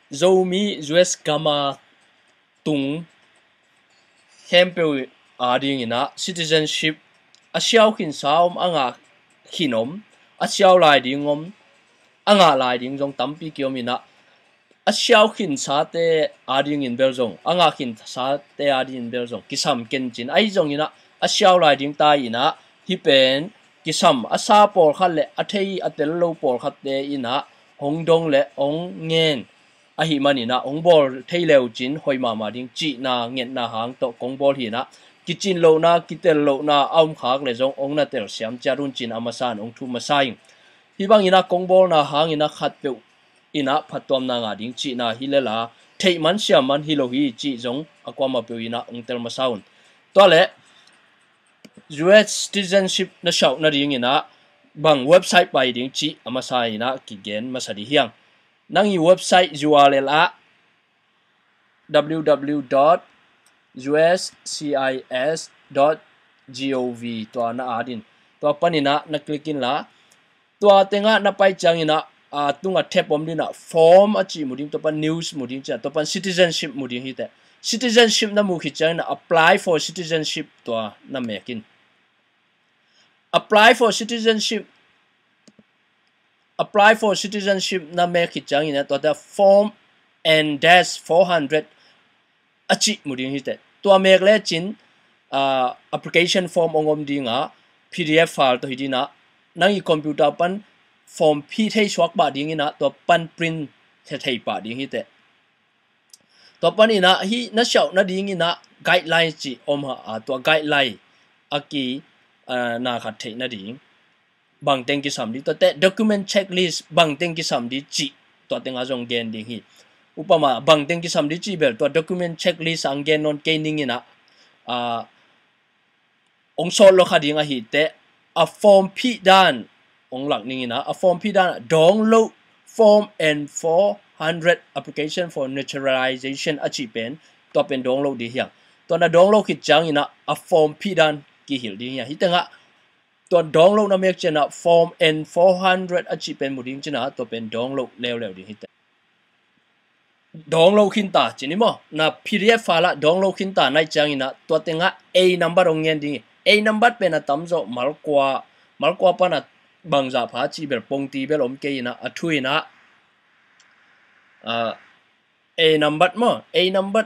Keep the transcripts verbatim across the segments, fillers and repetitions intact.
zomi U S kama tung hempel ading ina citizenship asiaw kin saum anga khinom asiaw lai dingom anga lai ding jong tampi kiomina asiaw khin sa te ading in beljong anga khin sa te ading in beljong kisam kenchin ai jong ina asiaw lai ding ta ina hi pen kisam asa por khat le athei atel lo por khat te ina hongdong le ong ngen a hi manina ong bol thei leu chin hoima ma ding chi na nget na hang to kong bol hi na kichin lo na kitel lo na aum khak le jong ong na tel siam charun chin amasan ong thu masaing hi bang ina kong bol na hang ina khat pe ina phatom na nga ding chi na hilela thei man siam man hi lo hi chi jong akwama pe ina ong tel masaun to le U S citizenship na shaw na ring ina bang website bai ding chi amasa ina ki gen masadi hiang nangi website U R L a w w w dot u s c i s dot gov to na adin to panina na clickin la to tenga na pai chang ina a tunga thep om dina form a chi muding to pan news muding cha to pan citizenship muding hi te citizenship na mu khi chang na apply for citizenship to na mekin apply for citizenship apply for citizenship na make it chang ina to the form and dash four hundred achi muding hi te to make le chin uh, application form ongom dinga P D F file to hidina nangi computer pan form p thei swak ba ding ina to pan print the thei pa ding hi te to pan ina hi na shaw na ding ina guidelines chi om ha to guideline aki uh, na khat thei na ding bang teng ki sam di to te document checklist bang teng ki sam di chi to teng a jong gen ding hi upama bang teng ki sam di chi bel to document checklist ang gen non ke ning ina a ong sol lo khading a hi te a form p dan ong lak ning ina a form p dan download form and four hundred application for naturalization a chi pen to pen download di hiang to na download ki chang ina a form p dan ki hil di hi tenga to download na mek chena form n four hundred achi pen muding chena to pen download lew lew di hit download khin ta chini mo na P D F file download khin ta nai chang ina to tenga a number ong ngen ding a number pen na tamzo malkwa malkwa pa na bangza pha chi bel pongti bel om ke ina athu ina uh, a number mo a number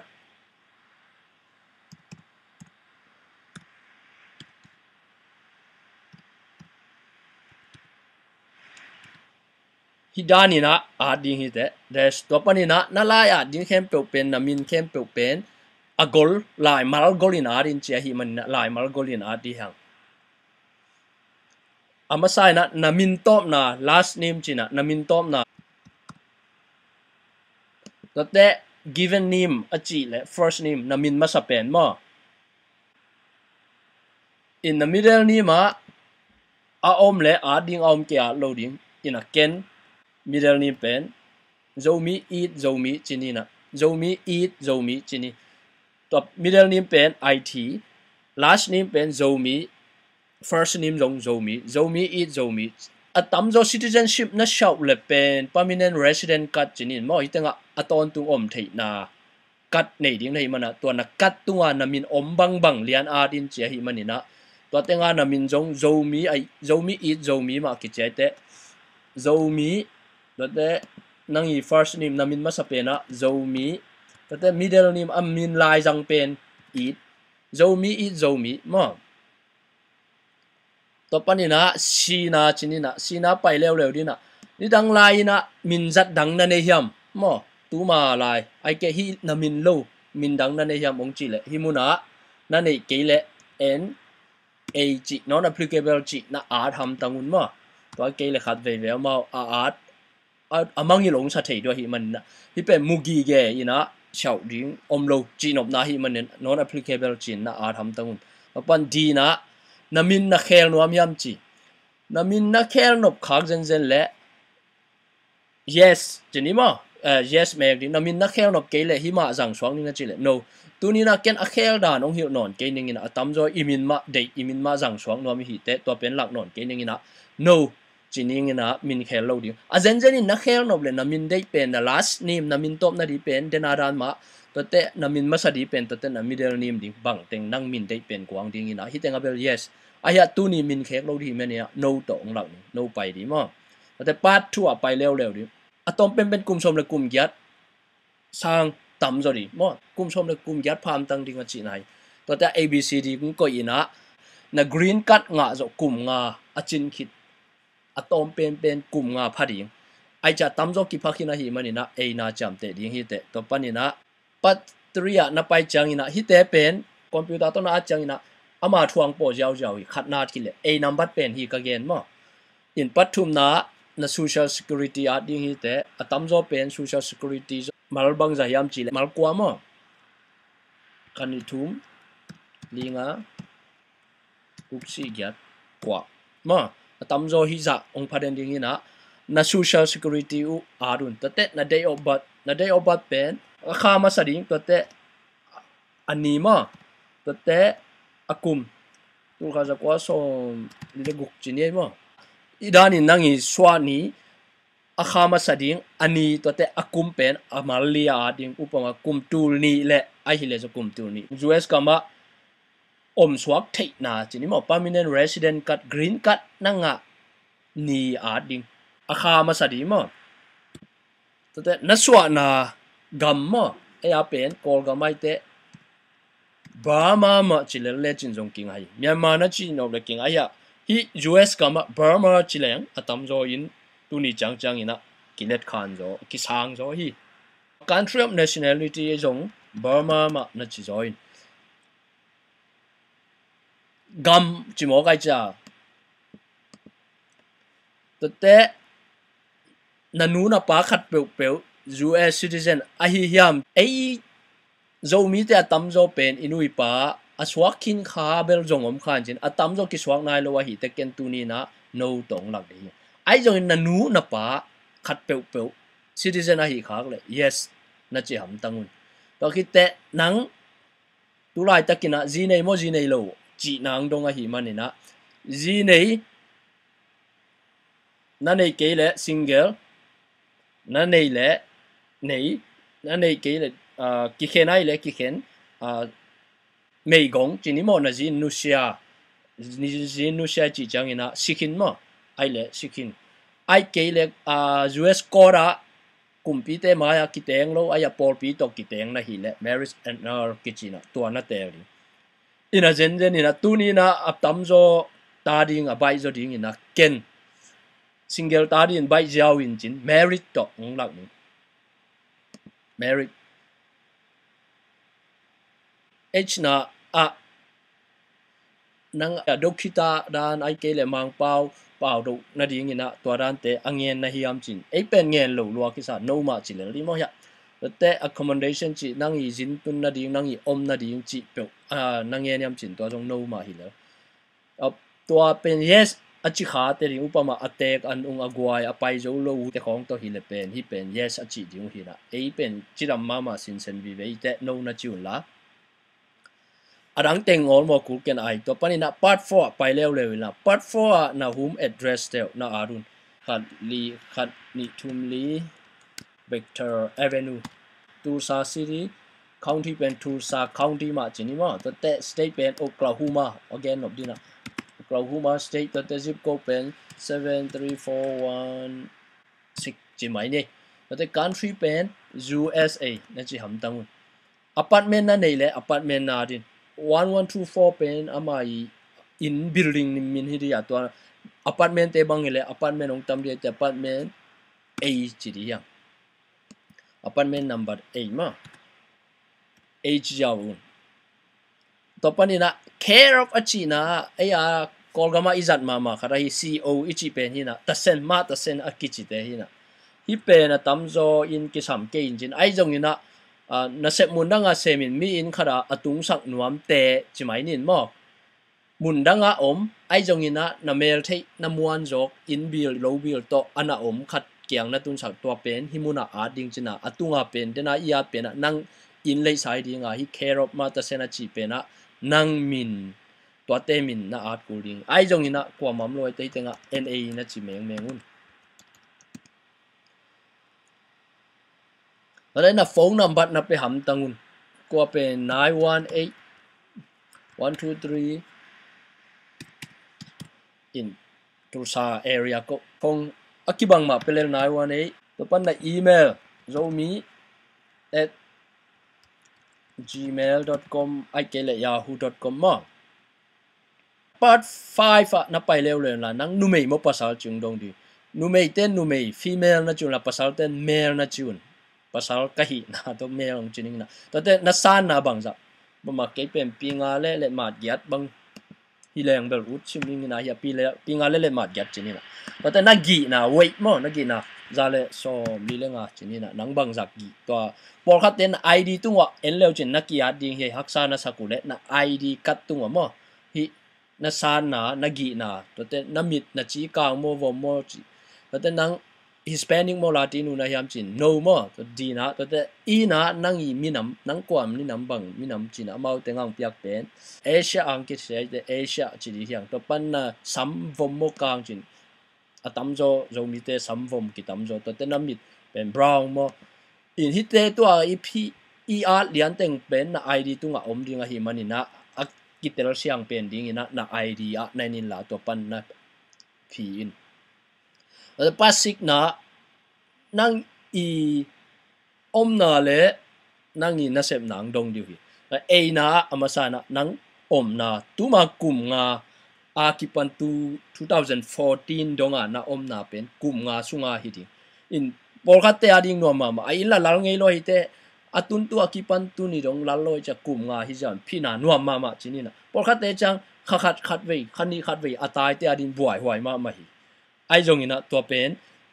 hidani na ading hite des topani na nalaya ding khem pe pen na min khem pe pen agol lai mal golin adin che hi man lai mal golin adi hang amasai na namin top na last name china namin top na tote given name achi le first name namin masapen mo in the middle name a om le ading om ke a loading in a ken middle name pen zomi eat zomi chini na zomi eat zomi chini top middle name pen it last name pen zomi first name zong zomi zomi eat zomi atam zo citizenship na shaw le pen permanent resident card chini mo itenga aton tung om thei na kat nei ding nei mana to na kat tunga na min om bang bang lian a din che hi manina to tenga na min zong zomi ai zomi eat zomi ma ki che te zomi tote nangi first name namin masapena zomi tote middle name amin lai jang pen eat zomi eat zomi mo to panina sina chinina sina pai lew lew dina ni dang lai na min zat dang na ne hiam mo tu ma lai ai ke hi na min lo min dang na ne hiam ong chi le hi muna na nei ke le n a chi non applicable chi na a tham tangun mo to ke le khat ve ve ma a art among you long sa thei do hi man hi pe mugi ge ina chau ding om lo chi nop na hi man non applicable chin na a tham tangun pan di na namin na khel no am yam chi namin na khel nop khak zen zen le yes chini ma yes me di namin na khel nop ke le hi ma jang swang ni na chi le no tu ni na ken a khel da nong hiu non ke ning ina atam zo imin ma de imin ma jang swang no mi hi te to pen lak non ke ning ina no จีนิงนะมินเคลโลดิอาเจนเจนินนักเคลนบเลยนามินได้เป็นนะ last name นามินตบนาดีเป็นเดนารันมาตัวเตะนามินมาสดีเป็นตัวเตะนา middle name ดิบังเต็งนั่งมินได้เป็นกวางดิ่งนะฮิตเต็งอับเบล yes อายะตูนี่มินเคลโลดีเมเนี่ย no ตองหลัง no ไปดีมั้งแต่ปาดทั่วไปเร็วๆดิอะตอมเป็นเป็นกลุ่มชมและกลุ่มยัดสร้างต่ำจดิมั้งกลุ่มชมและกลุ่มยัดพามตั้งดิ่งมาจีนไหนตัวแต่ A B C D กูก็อินะนะ green กัดงาจะกลุ่มงาอาจินคิดอะตอมเป็นเป็นกลุ่มงาพัดยิงไอจะตั้มจกิพักหินะหิมันนี่นะเอน่าจำเตดิ่งฮิตเตตัวปันนี่นะปัตตรียะนะไปจังนี่นะฮิตเตเป็นคอมพิวเตอร์ตัวน่าจังนี่นะอามาทวงโปรเจ้าเจ้าอีขัดนาทีเลยเอนัมบัดเป็นฮีก็เกณฑ์มั้งอินปัตทุมนะนะ social security อาดิ่งฮิตเตอะตั้มจเป็น social security มาลบังใจยามจีเลยมาลกว่ามั้งกันนี่ทุ่มลิงอ่ะกุกซี่ยัดกว่ามั้งตั้มโจฮิจะองค์พระเดนดิ่งนี่นะนะ social security อุอารุนตัวเตนะ day of birth นะ day of birth เป็นข้ามาสดิ้งตัวเตอันนี้มั้งตัวเตอากุมตัวข้าจะกว่าส่งนี่เด็กกุกจีนี่มั้งอีด้านนี้นั่งอีสวานี้อาข้ามาสดิ้งอันนี้ตัวเตอากุมเป็นอามาเลียดิ่งอุปมากุมตูนี่แหละไอฮิเลจะกุมตูนี่ ยู เอส ก็มาอมสวกเทน่าจีนี่มั้ง permanent resident กัด green กัดนั่งอ่ะนี่อาดิ่งอาข้ามาสดิ้งมั้งตัวเตนัสวานากัมมั้งไอ้อาเป็นกอลกัมไม่เตะบาร์มามาจิเลเลจินจงกิงไอ้เมียนมานะจีนเอาเลยกิงไอ้ยะฮี ยู เอส กัมบาร์มาจิเลงอะตัมโจอินตุนี่จังจังอินะกิเลตขันโจกิสังโจฮี country of nationality จงบาร์มามานะจีโจอินกัมจิโมกไอ้จ้าตัวเตะนันนูน่ะปาขัดเปลวเปลว ยู เอส citizen อาฮิยามไอ้โจมีแต่ตั้มโจเป็นอินุยป้าอาสวกขินข้าเบลจงอมขันจินอาตั้มโจกิสวกนายโลวะฮิแต่เกนตูนีนะโนตองหลักดีไอ้จงนันนูน่ะป้าขัดเปลวเปลว citizen อาฮิข้าเลย yes น่าจะหำตังุนตัวคิดแต่นังตุลายตะกินะจีเนยโมจีเนยโลจีนังดงอาฮิมันนี่นะจีเนยนั่นเองเกย์เลย single นั่นเองเลยนี่นั่นเองเกย์เลยอ่ากิเขนไอเลยกิเขนอ่าไม่กงจีนี่มันนะจีนุเซียนี่จีนุเซียจีจังอินะสิกินมั้งไอเลยสิกินไอเกย์เลยอ่า ยู เอส กอระกุมพีเตมาอยากกิเตงโลไอยาปอลปีตอกกิเตงนะฮิเลย marriage and our kitchen ตัวนั่นเตอร์อินะเจนเจนอินะตัวนี้นะอับตั้มโจตาดิ่งอ่ะใบโจดิ่งอินะเกนsingle ตาดินใบยาวอินจิน married ต่อของหลักนี้ married h นะอ่ะนังดอกขิตาดานไอเกลมังเปาเปาดูนาดีงินะตัวด้านเตอังเงินนะฮิยามจินไอเป็นเงินหลูลัวกิสาโนมาจิเลรีมั้งยะแต่ accommodation จินังอีจินตุนนาดีนังอีอมนาดีจิเปล่าอ่านังเงินยามจินตัวจงโนมาฮิเลอ่ะตัวเป็น yesอาจิขาเตริอุปมาอัตเตกอันอุงอากวยอภัยโจโลอุเตของตัวฮิเลเป็นฮิเป็น yes อาจิดิงฮินะไอเป็นจิรัมมามาสินเซนวิเวเตโนนาจิอุนละอารังเต็งออลมาคุกันไอตัวปนินะ part four ไปเร็วเร็วนะ part four นะ home address เดียวนะอารุณขัดลีขัดนิทุมลี Victor Avenue Tulsa City County เป็น Tulsa County มาจีนี่มาตัวเตะ state เป็น Oklahoma again นบดีนะ Oklahoma State ตัวเตะ zip code เป็น seven three four one six จีไหมเนี่ยตัวเตะ country เป็น ยู เอส เอ นั่นจีหำตังุน apartment นั่นเลย apartment นาดินone one two four เป็นอามาอี in building นิมินฮิริยาตัว apartment เตบังเลย apartment องตำเดียแต่ apartment A จีดียัง apartment number eight มา A จียาวต่อไปนี่นะ care of อจีนะไอ้ยากอลกามาอิจัดมามาค่ะที่ C O อิจิเป็นที่นะตัดเส้นมาตัดเส้นอักกิจิเตที่นะฮิเป็นนะตั้มโจอินกิสามเกอินจินไอ้จงนี่นะอ่าน่าเสพมุนดังอาเซมินมีอินขราอตุงสักนวมเตะจิไหมนินมอกมุนดังอาอมไอจงอินะน่าเมลที่น่ามวนจอกอินบิลโลบิลโตอันน่าอมขัดเกียงน่าตุนสักตัวเป็นฮิมุนาอาดิงจินะอตุงอาเป็นเดน่าอีอาเป็นนั่งอินเลยสายดิงอาฮิเครอบมาตาเซนาจีเป็นนั่งมิน tua te min na art cooling ai jong ina kwa mam loi te tenga na na chi meng mengun rồi na phone number na pe ham tangun kwa pe nine one eight one two three in Tulsa area ko kong akibang ma pelel nine one eight to pan na email zomi at gmail dot com ai ke le yahoo dot com ma part five na pai leo le la nang nu mei mo pasal chung dong di nu mei ten nu mei female na chung la pasal ten male na chung pasal kahi na to male ang chuning na to te na san na bang za ba ma ke pem pinga le le ma giat bang hi leng bel ut chiming na ya pi le pinga le le ma giat chini na to te na gi na wait mo na gi na za le so mi le nga chini na nang bang za gi to por khat ten id tungwa en leo chin na ki ya ding he haksa na sakule na id kat tungwa mo hi na san na na gi na to te na mit na chi kang mo vo mo chi to te nang Hispanic mo Latino na hiam chin no mo to di na to te i na nang i minam nang kwam ni nam bang minam chin amau te ngang piak pen Asia ang ki se te Asia chi di hiang to pan na sam vom mo kang chin atam zo zo mi te sam vom ki tam zo to te na mit pen brown mo in hi te to i p i a lian teng pen na id tu nga om ding a hi manina a kitel siang pen ding ina na id a na nin la to pan na phi in pasik na nang i om na le nang i na sep nang dong diu hi e na amasana nang om na tu ma kum nga a ki pan tu twenty fourteen donga na om na pen kum nga sunga hi di in por khat te ading no ma ma ai la lal ngei lo hi te atun tu akipan tu ni dong lal lo cha kum nga hi jan phina no ma ma chini na por khat te chang kha khat khat vei khani khat vei atai te adin buai huai ma ma hi ai jong ina to pen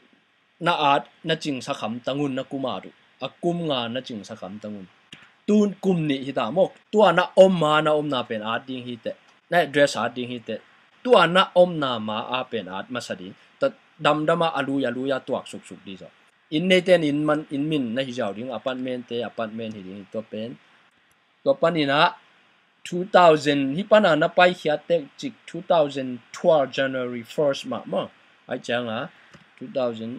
na at na ching sa kham tangun na kumaru akum nga na ching sa kham tangun tun kum ni hi ta mok tua na om ma na om na pen at ding hi te na dress at ding hi te tua na om na ma a pen at ma sadi ta dam dama alu ya lu ya tuak suk suk di zo in ne ten in man in min na hi jaw ding apartment te apartment hi ding to pen to panina two thousand hi pana na pai khia te chik twenty twelve January first ma ma ai chang a two thousand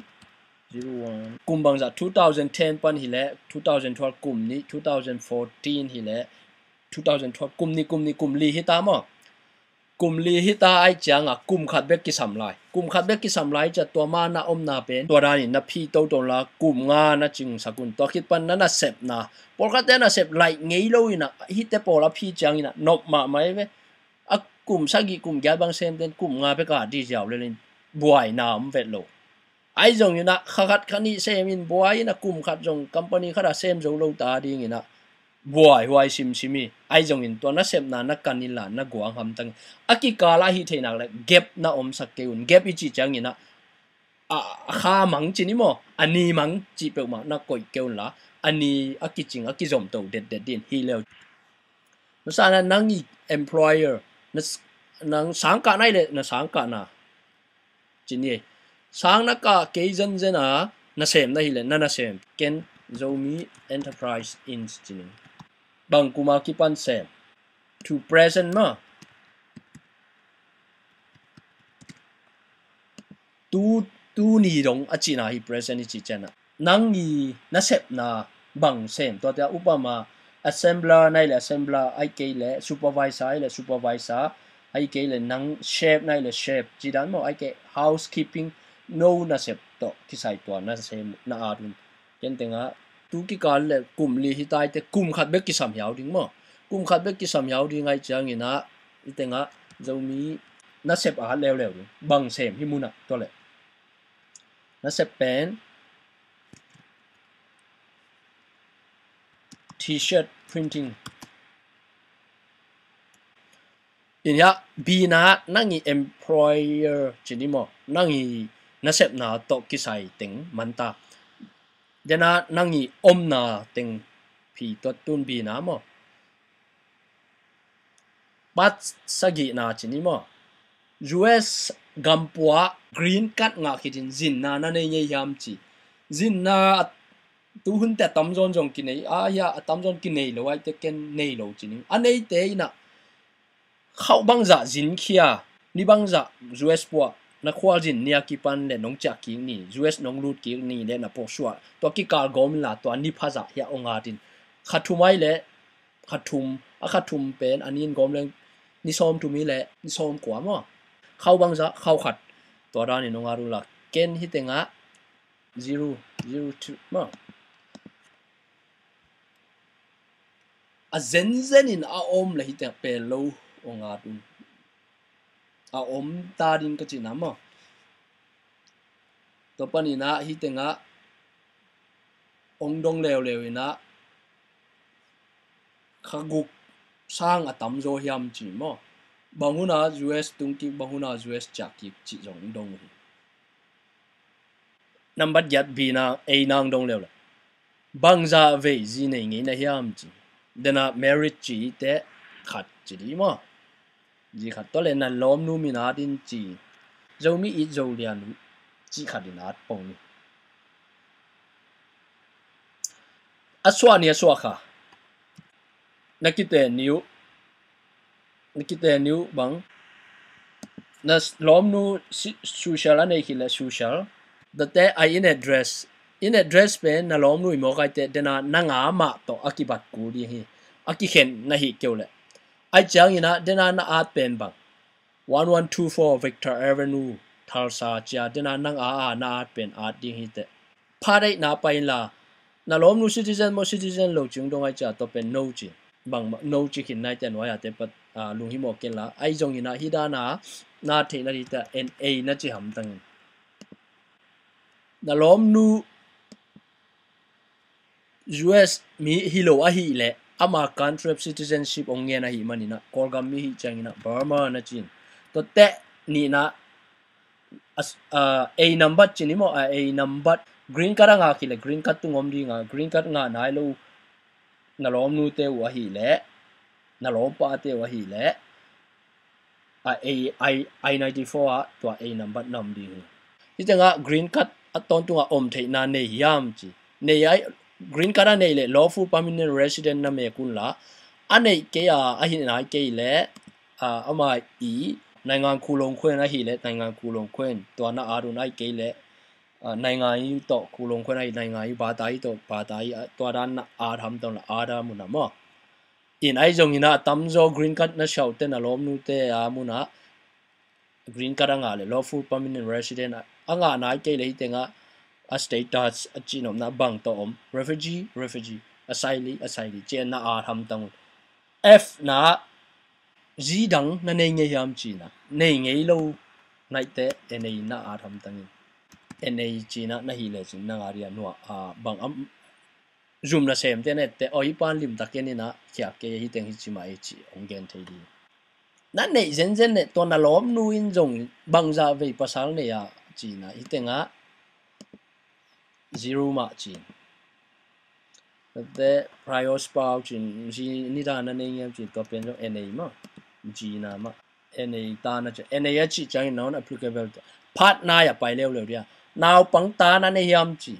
one kum bang za twenty ten pan hi le twenty twelve kum ni twenty fourteen hi le twenty twelve kum ni kum ni kum li hi ta mo kum li hi ta ai chang a kum khat bek ki sam lai kum khat bek ki sam lai cha to ma na om na pen to ra ni na phi to to la kum nga na ching sakun to khit pan na na sep na por khat te na sep lai ngei lo ina hi te por la phi chang ina nop ma mai ve a kum sa gi kum gya bang sem ten kum nga pe ka di jaw le len buai na om vet lo ai jong ina khat khani sem in buai na kum khat jong company khara sem zo lo ta ding ina buai huai sim simi ai jong in to na sep na na kanila na guang ham tang aki kala hi theina le gap na om sak keun gap i chi chang ina a kha mang chi ni mo ani mang chi pe ma na koi keun la ani aki ching aki zom to det det din hi leo masana nang i employer na nang sang ka nai le na sang ka na chi ni sang na ka ke zen zen a na sem na hi le na na sem ken zomi enterprise in chin bang kuma ki pan sem to present ma tu tu ni dong a china hi present ni chi chana nang ni na sep na bang sem to ta upama assembler nai le assembler ai ke le supervisor ai le supervisor ai ke le nang chef nai le chef chi dan mo ai ke housekeeping no na sep to ki sai to na sem na arun ken tenga tu ki kal le kum li hi tai te kum khat bek ki sam yaw ding mo kum khat bek ki sam yaw ding ai chang ina itenga zomi na sep a lew lew bang sem hi muna to le na sep pen t-shirt printing in ya bi na nangi employer chini mo nangi na sep na to ki sai ting manta jana nangi om na ting phi to tun bi na mo bat sagi na chini mo U S gampua green card nga khitin zin na na nei ye yam chi zin na tu hun te tam zon jong ki nei a ya tam zon ki nei lo ai te ken nei lo chini a nei te ina khâu băng dạ dính kia ni băng dạ u ét po na khwal jin nia ki pan le nong cha ki ni u ét nong lut ki ni le na po shwa to ki kal gom la to ni pha za ya onga tin khathumai le khathum a khathum pen anin gom le ni som tu mi le ni som kwa mo khâu băng dạ khâu khát to ra ni nong aru la ken hi tenga zero zero two mo a zen zen in a om le hi te pe lo onga tu a om ta din ka china mo to pani na hi tenga ong dong lew lew ina khaguk sang atam zo hiam chi mo banguna u ét tung ki banguna u ét cha ki chi jong dong number yat bi na a nang dong lew la bangza ve ji nei ngi na hiam chi dena merit chi te khat chi di mo ji khat to le na lom nu mi na din chi zo mi i zo lian chi khat din at pong ni aswa ni aswa kha nakite new nakite new bang na lom nu social ane hi la social the te I in address in address pe na lom nu mo kai te dena na nga ma to akibat ku di hi aki khen na hi keule ai chang ina dena na at pen bang one one two four Victor Avenue Thalsa cha dena nang a a na at pen at di hi te phadai na pain la na lom nu citizen mo citizen lo chung dong ai cha to pen no chi bang no chi khin nai ten wa ya te pat lung hi mo ken la ai jong ina hi da na na the na ri ta na na chi ham tang na lom nu u ét mi hilo a hi le ama country citizenship ongye na hi manina kolgam mi hi changina Burma na chin to te ni na a number chini mo a number green card nga ki le green card tu ngom di nga green card nga nai lo na lom nu te wa hi le na lom pa te wa hi le a i i ninety-four a to a number nam di hi changa green card aton tu nga om thei na ne yam chi ne ai green card ne le lawful permanent resident na me kun la ane ke ya a hin na ke le a ama i နိုင်ငံကူလုံခွင့်အဟိလေနိုင်ငံကူလုံခွင့်တော်နာအာရုံအိုက်ကေလေနိုင်ငံယူတော့ကူလုံခွင့်အိုက်နိုင်ငံယူဘာသာယူတော့ဘာသာယူတော်ဒါနာအာရမ်တော့အာရမ်မနာမော in ai jong ina tamzo green card na shaute na lom nu te amuna green card nga le lawful permanent resident anga na ke le tenga a status a chinom na bang to om refugee refugee asylee asylee chen na a tham tang f na ji dang na nei nge yam chi na nei nge lo nai te nei na a tham tang nei chi na na hi le chin na aria no a bang am zoom na sem te ne te oi pan lim ta ke ni na kya ke hi teng hi chi mai chi ong gen thei di na nei zen zen ne to na lom nu in jong bang za ve pasal ne ya chi na hi tenga zero ma chi the prior spouse chin ji ni da na nei yam chi to pen jo na ma ji na ma na ta na che na ya chi chang non applicable part na ya pai lew lew dia now pang ta na ne yam chi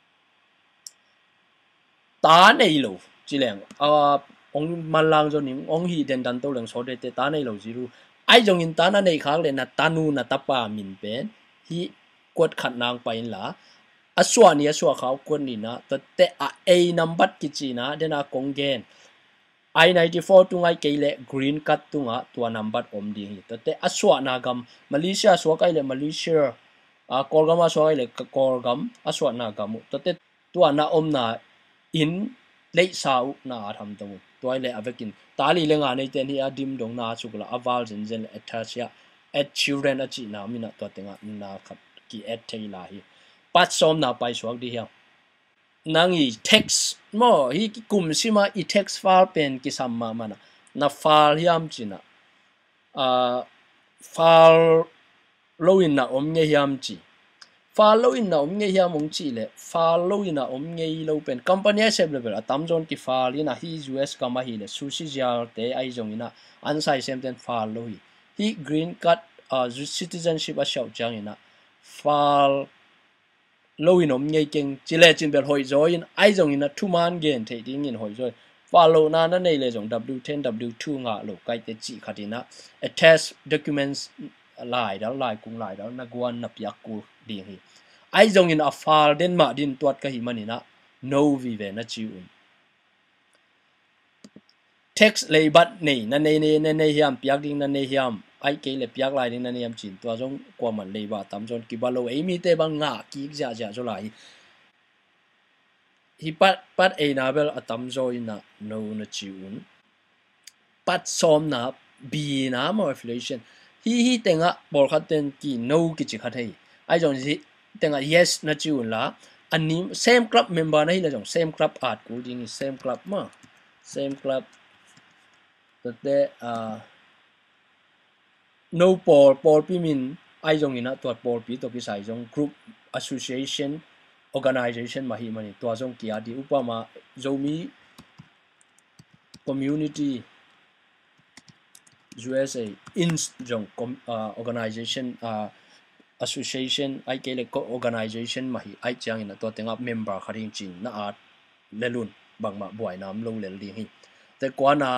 ta nei lo chi leng a ong malang jo nim ong hi den dan to leng so de te ta nei lo zero ai jong in ta na nei khang le na tanu na tapa min pen hi kwat khat nang pain la aswa ni aswa khaw kon ni na to te a a number ki chi na de na kong gen I ninety-four tu ngai ke le green card tu nga tu number om di to te aswa na gam Malaysia so kai le Malaysia a kolgam so kai le kolgam aswa na gam to te tu na om na in le sau na tham tu toy le avekin tali le nga nei ten hi adim dong na chukla aval zen zen attach ya at children a chi na mina to te nga na khat ki at thei la hi pat som na pai swak di hiam nangi text mo hi ki kum sima i text file pen ki samma mana na file hiam china a file lo in na om nge hiam chi file lo in na om nge hiam ong chi le file lo in na om nge lo pen company save level atam zon ki file ina hi U S kama hi le sushi jar te ai jong ina ansai sem ten file lo hi hi green card a citizenship a shau chang ina file lo in om nge keng chile chin bel hoi join ai jong ina two man gen the ding in hoi joy follow na na nei le jong w ten w two nga lo kai te chi khatina attach documents lai dal lai kung lai dal na guan na piak ku ding hi ai jong in a file den ma din tuat ka hi manina no vi ve na chi un text le bat nei na nei nei na nei hiam piak ding na nei hiam ai ke le piak lai ding na nei hiam chin tua jong kwa man le ba tam jon ki ba lo ei mi te bang nga ki ja ja jo lai hi pat pat e na bel atam zo ina no na chi un pat som na b na mo inflation hi hi tenga bol khaten ki no ki chi khat hei ai jong ji tenga yes na chi un la anim same club member na hi la jong same club art ku ding same club ma same club te uh no Paul Paul pi min ai jong ina to Paul pi to ki sai jong group association organization ma hi mani to jong ki adi upama zomi community U S A in jong uh, organization uh, association ai ke le organization ma hi ai chang ina to tenga member kharing chin na at lelun bangma buai nam lo lel ding hi te kwana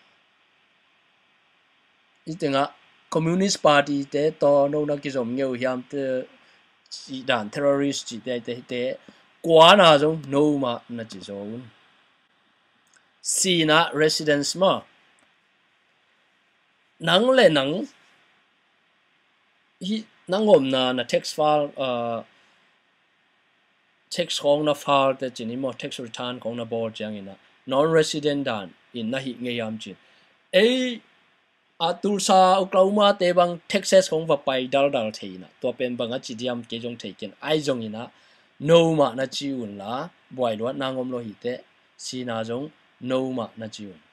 itenga communist party te to no na ki zom ngeu hiam te chi dan terrorist chi te te te kwa na jong no ma na chi zon si na residence ma nang le nang hi nang om na na tax file uh tax khong na file te chini mo tax return khong na board jang ina non resident dan in na hi nge yam chin ei atul sa Oklahoma te bang Texas khong va pai dal dal theina to pen bang a chi diam ke jong thei ken ai jong ina no ma na chi un la boy lo na ngom lo hi te si na jong no ma na chi un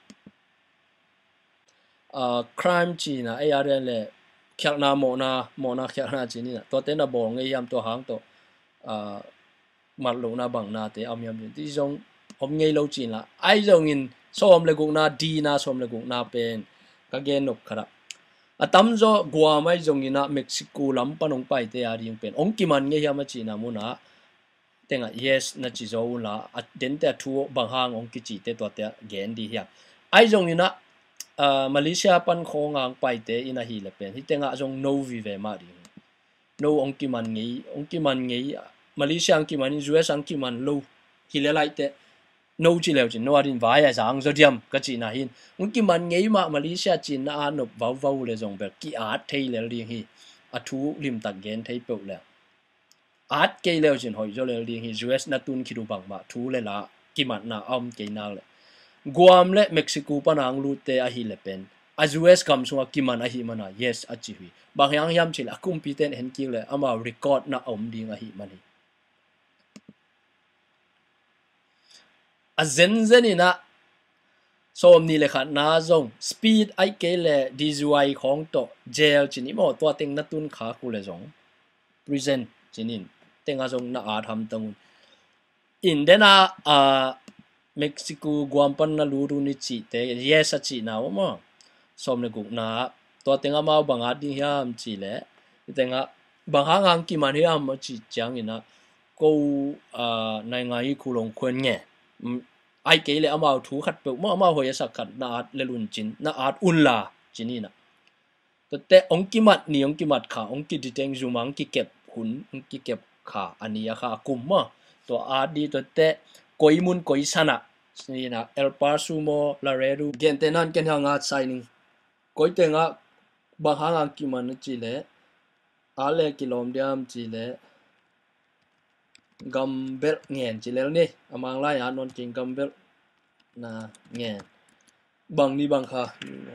uh crime chi na ai are le khyak na mo na mo na khyak na chi ni na to te na bol nge yam to hang to uh mặt lộ na bằng na te am yam ti jong om ngei lo chin la ai jong in som le gu na di na som le gu na pen ka gen nop khara atam zo gua mai jong ina Mexico lam panong pai te ari yung pen ong ki man nge hiam chi na mu na tenga yes na chi zo la at den te thu bang hang ong ki chi te to te gen di hiam ai jong ina Malaysia pan khong ang pai te ina hi le pen hi tenga jong no vi ve ma ri no ong ki man ngi ong ki man ngi Malaysia ang ki man U S ang ki man lo hi le lai te no chi leo chin no arin vai a sang zo diam ka chi na hin ong ki man ngei ma Malaysia chin na an nop vau vau le jong ber ki art thei le ri hi a thu lim tak gen thei pe le art ke leo chin hoi zo le ri hi U S na tun ki ru bang ma thu le la ki man na am ke na le Guam le Mexico panang lu te a hi le pen a U S kam sunga ki man a hi mana yes a chi hui bang yang yam chil a kum pi ten hen ki le ama record na om ding a hi mani a zen zen ina som ni le khat na zong speed ai ke le dzuai khong to jail chini mo to teng na tun kha ku le zong prison chinin tenga zong na a tham tong in dena a Mexico Guam pan na lu ru ni chi te yes a chi na mo som le gu na to tenga ma bang a ding hiam chi le tenga bang hang ang ki man hiam ma chi chang ina ko a nai ngai khu long khwen nge ai ke le amao thu khat pe mo amao hoya sak khat na at le lun chin na at un la chini na to te ong ki mat ni ong ki mat kha ong ki diteng zumang ki kep hun ong ki kep kha ania kha kum ma to a di to te koi mun koi sana ni na El Paso mo Laredo gen tenan ken hanga signing koi te nga ba hanga ki man chi le ale kilom diam chi le gambel ngen chi le ni amang la ya non king gambel na ngen bang ni bang kha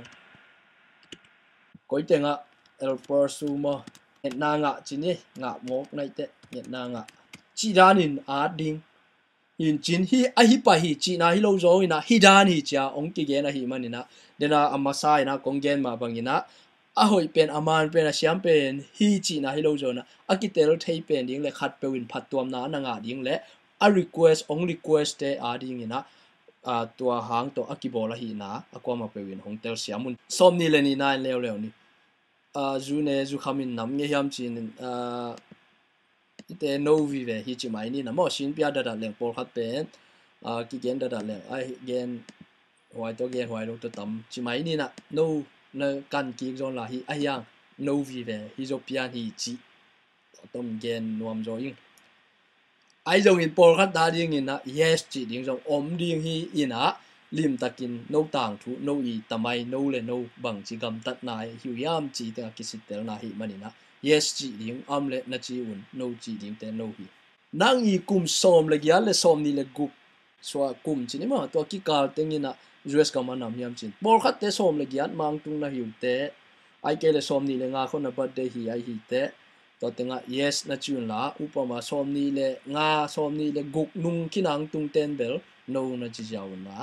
koi te nga El Paso mo na nga chi ni nga mok nai te na nga chi dan in a ding in chin hi a hi pa hi chi na hi lo zo ina hi dan hi cha ong ki ge na hi manina dena amasa ina kong gen ma bang ina a hoi pen aman pen a siam pen hi chi na hi lo zo na a ki tel thei pen ding le khat pe win phat tuam na na nga ding le a request ong request te a ding ina a tua hang to akibola hi na akwa ma pe win hong tel siamun som ni le ni na leo leo ni a zu ne zu khamin nam nge hiam chin a te no vi ve hi chi mai ni na mo shin pya da da leng pol khat pen a ki gen da da leng ai gen hoài to gen hoài lo to tam chi mai ni na no na kan ki zon la hi ayang no vi ve hi zo pian hi chi tom gen nuam zo ing ai zong in por khat da ding in na yes chi ding zong om ding hi ina lim takin no tang thu no i tamai no le no bang chi gam tat na hi yam chi ta kisitel na hi manina yes chi ding am le na chi un no chi ding te no hi nang i kum som le gya le som ni le gup so kum chi ni ma to ki kal tengina us ka manam yam chin por khat te som le gyan mang tung na hiu te ai ke le som ni le nga khon na birthday hi ai hi te to tenga yes na chun la upama som ni le nga som ni le guk nung kinang tung ten bel no na chi jaw na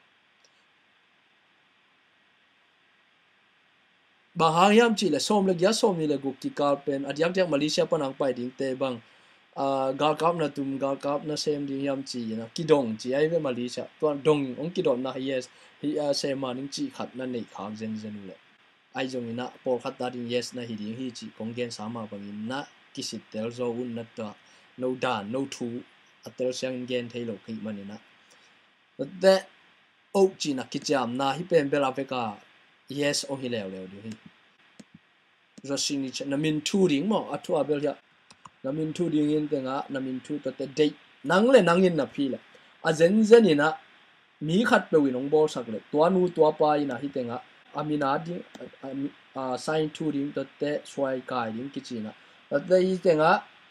bang hang yam chi le som le gya som ni le guk ki kal pen adyak jak Malaysia panang pai ding te bang uh, gal kap na tum gal kap na sem ding yam chi na kidong chi ai ve Malaysia to dong ong kidong na yes hi a se ma ning chi khat na nei khang zen zen le ai jong ina por khat ta ding yes na hi ding hi chi kong gen sama bang in na kisit tel zo un na ta no dan no thu atel sang gen thei lo khi manina the ok chi na ki jam na hi pen bela pe ka yes o hi lew lew di hi zo sing ni na min thu ding mo athua bel ya na min thu ding in te nga na min thu to te date nang le nang in na phi la a zen zen ina mi khat pe wi nong bol sak le tua nu tua pa ina hi te nga amina ding a sign thu ding to te swai kai ding ki chi na ta hi te nga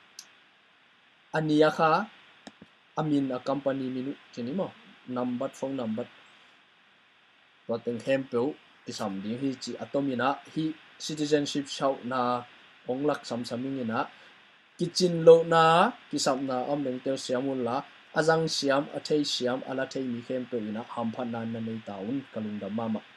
ania kha amin a company minu chini mo number phone number to teng hem pe ki sam ding hi chi atomina hi citizenship shau na onglak sam saming ina kitchen lo na kisam na ameng tel siamun la azang siam athei siam ala thei mi khem pe ina ham phan nan na nei taun kalung da mama